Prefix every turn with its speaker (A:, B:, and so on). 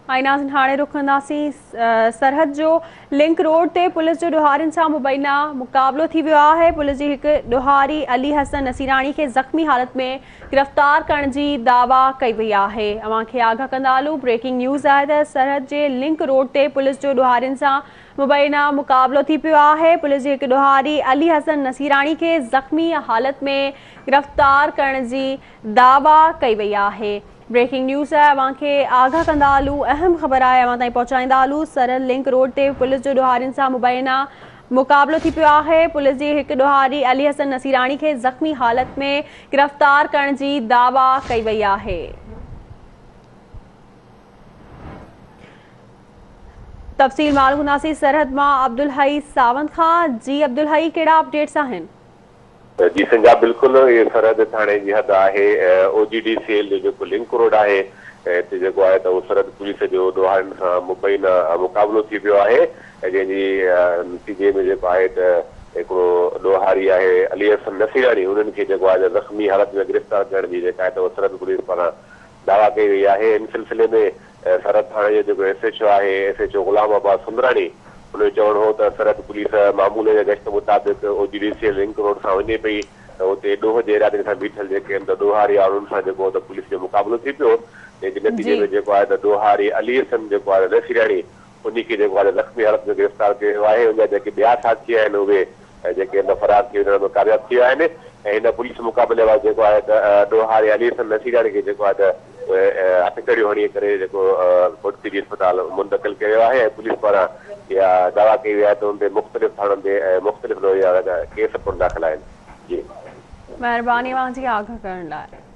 A: आईनाज़ हाणे रुख कंदासीं सरहद जो लिंक रोड ते पुलिस जो ॾोहारियुनि सां मुबैना मुक़ाबिलो थी वियो आहे। पुलिस जी हिकु ॾोहारी अली हसन नसीराणी खे ज़ख़्मी हालत में गिरफ़्तार करण जी दावा कई वई आहे। अवां खे आगाह कंदा हलूं, ब्रेकिंग न्यूज़ आहे त सरहद जे लिंक रोड ते पुलिस जो ॾोहारियुनि सां मुबैना मुक़ाबिलो थी पियो आहे। पुलिस जी हिकु ॾोहारी अली हसन नसीराणी खे ज़ख़्मी हालत में गिरफ़्तार करण जी दावा कई वई आहे। ब्रेकिंग न्यूज़ है, अवां खे आगाह कंदा हलूं, अहम ख़बर है अवां ताईं पहुचाईंदा हलूं। सरहद लिंक रोड ते पुलिस जो ॾोहारियुनि सां मुबैना मुक़ाबिलो थी पियो आहे। पुलिस जी हिकु ॾोहारी अली हसन नसीराणी खे ज़ख़्मी हालत में गिरफ़्तार करण जी दावा कई वई आहे। तफ़सील मालूम कंदासीं सरहद मां अब्दुल हई सावंत खां। जी अब्दुल हई, कहिड़ा अपडेट्स आहिनि?
B: जी संजा बिल्कुल ये सरहद थाने जी हद है। ओजीडी सेल जो लिंक रोड है जो है तो सरहद पुलिस जो ॾोहारियुनि सां मुबैना मुक़ाबिलो थी पियो आहे। जंहिंजी नतीजे में जो है तो ॾोहारी है अली हसन नसीराणी, उन्हनि खे ज़ख़्मी हालत में गिरफ़्तार करण जी है तो सरहद पुलिस पारां दावा कई वई है। इन सिलसिले में सरहद थाने जो SHO है, SHO गुलाम अब्बास सुंदराणी, उन चवणु हो त सरहद पुलिस मामूले जे गश्त मुताबिक़ ओजीडी सेल लिंक रोड सां वञे पई त उते ॾोह जे इरादे सां बीठल जेके आहिनि त ॾोहारी आहे उन्हनि सां जेको त पुलिस जो मुक़ाबिलो थी पियो। जंहिंजे नतीजे में जेको आहे त ॾोहारी अली हसन जेको आहे नसीराणी, उन खे जेको आहे ज़ख़्मी हालत में गिरफ़्तार कयो आहे। उनजा जेके ॿिया साथी आहिनि उहे जेके हिन फरार थी वञण में कामयाब थी विया आहिनि। ऐं हिन पुलिस मुक़ाबले वारो जेको आहे त ॾोहारी अली हसन नसीराणी खे जेको आहे त हथकड़ियूं हणी करे जेको कोटकी अस्पताल मुंतक़िल कयो आहे। ऐं पुलिस पारां इहा दावा कई वई आहे त उन ते मुख़्तलिफ़ थाणनि ते मुख़्तलिफ़ केस पिणु दाख़िल आहिनि। जी,
A: महिरबानी अवां जी आगाह करण लाइ।